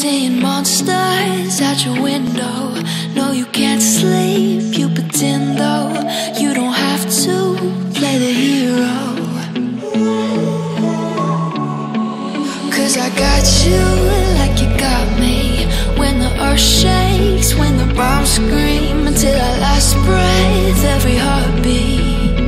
seeing monsters out your window. No, you can't sleep, you pretend though. You don't have to play the hero, 'cause I got you like you got me. When the earth shakes, when the bombs scream, until our last breath, every heartbeat.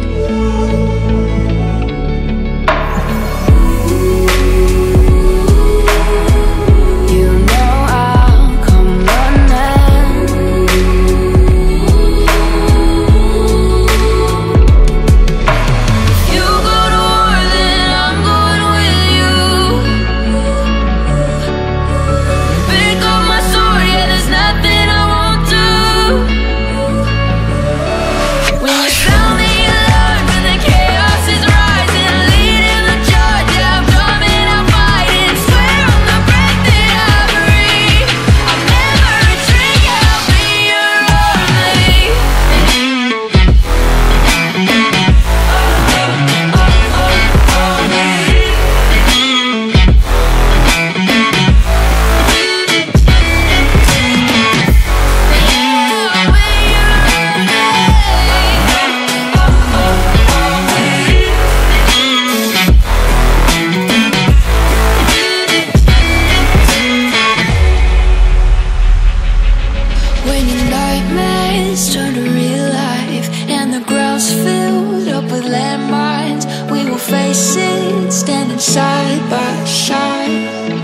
Turn to real life and the ground's filled up with landmines. We will face it, standing side by side.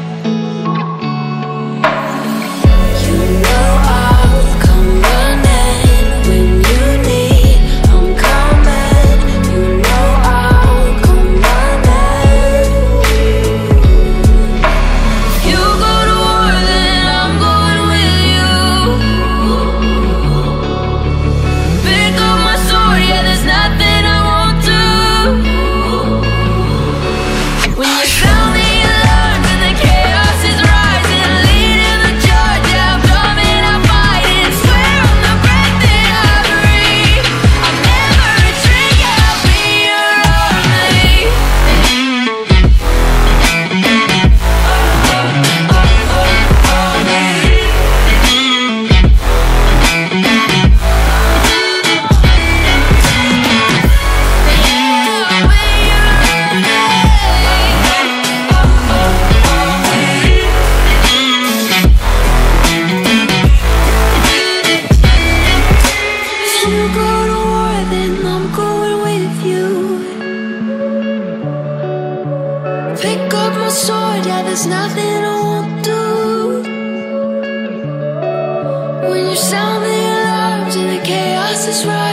You know I'll come running when you need. I'm coming. You know I'll come running. If you go to war, then I'm going with you. Pick up my sword, yeah, there's nothing I won't do. When you sound the alarms and the chaos is rising,